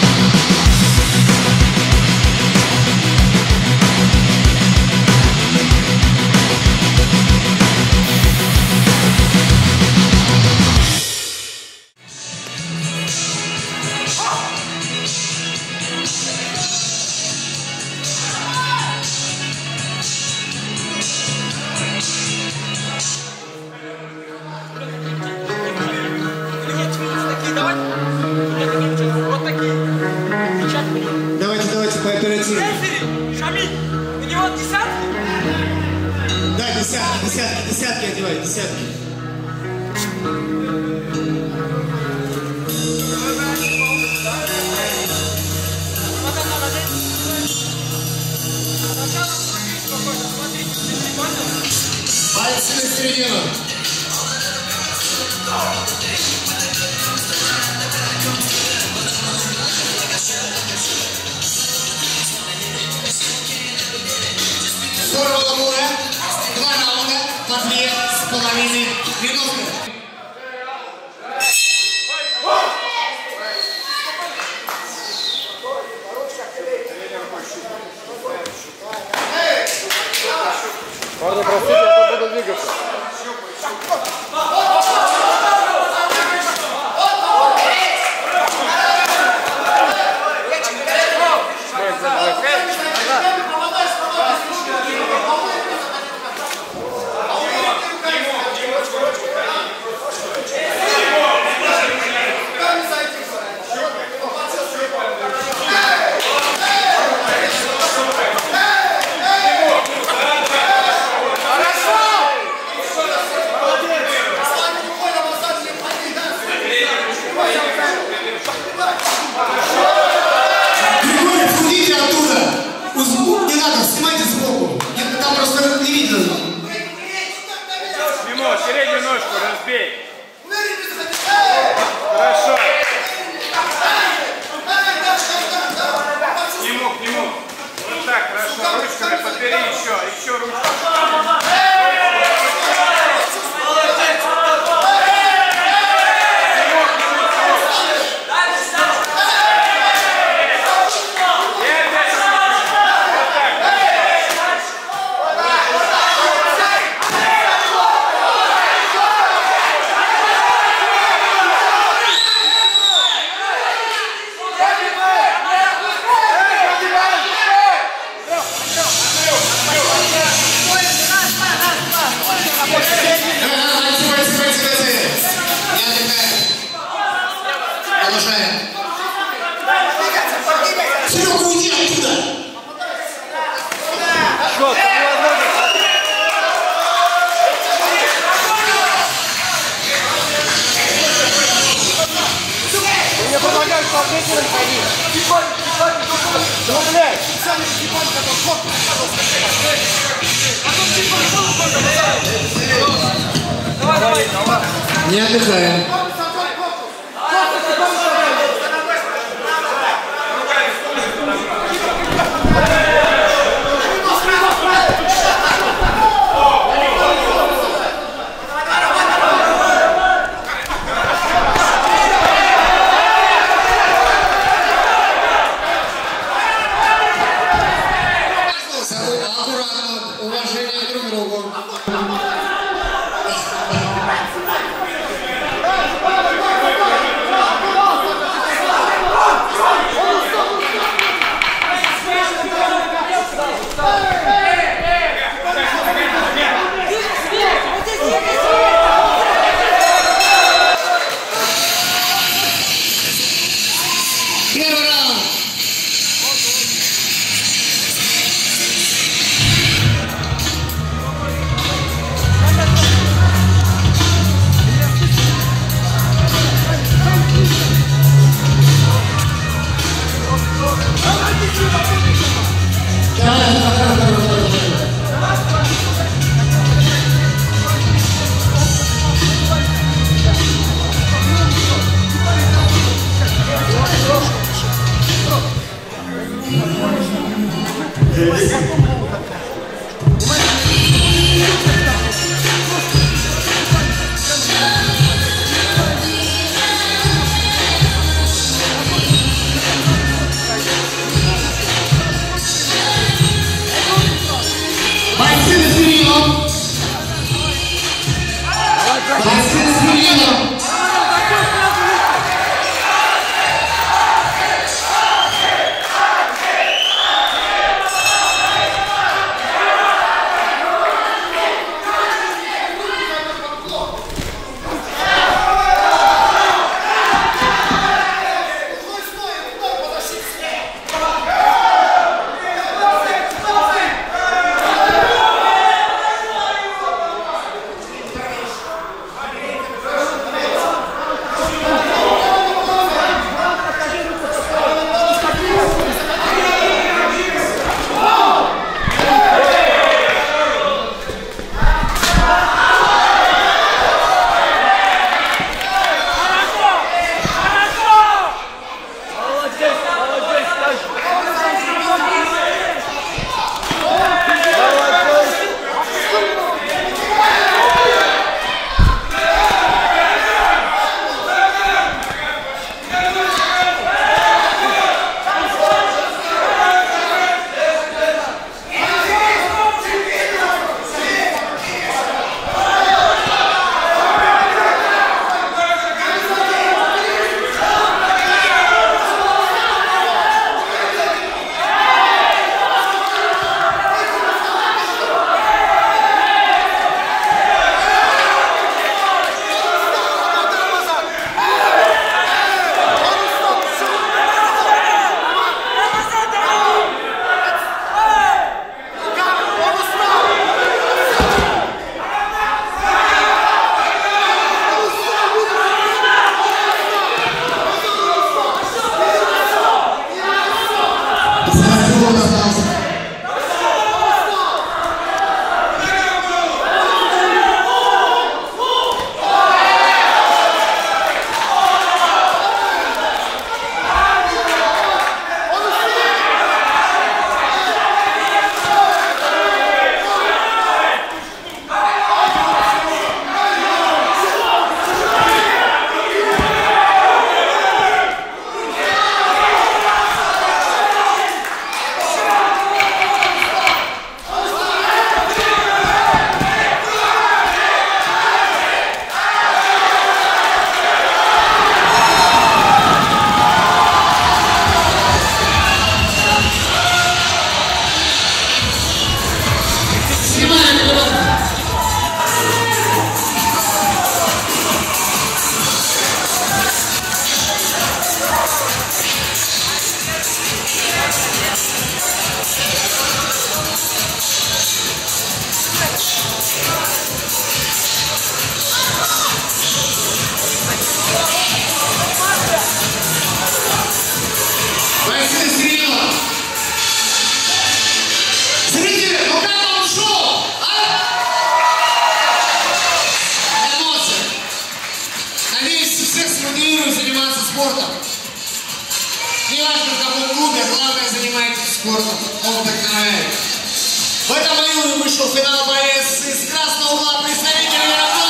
Давайте по оперативно. Шамиль, у него десятки? Да, десятки одевай, десятки. Пальцы на середину. Формула Мура, 2 раунда по 2,5 минуты. Парни, простите, я тут буду двигаться. Не надо, снимайте сбоку. Там просто не видно. Мимо, среднюю ножку разбей. Хорошо. К нему. Вот так, хорошо. Ручками подбери еще ручку. Серега, уйди оттуда! Что, ты невозможно? Ты мне помогаешь по ответителям ходить. Ну, блядь! Давай. Не отдыхаем. Аккуратно, уважение друг к другу. Первый раунд. секунд остался. Спортом. Не важно, в каком клубе, главное, занимайтесь спортом. Он вдохновляет. В этом бою вышел в финал боец из красного угла, представитель мирового.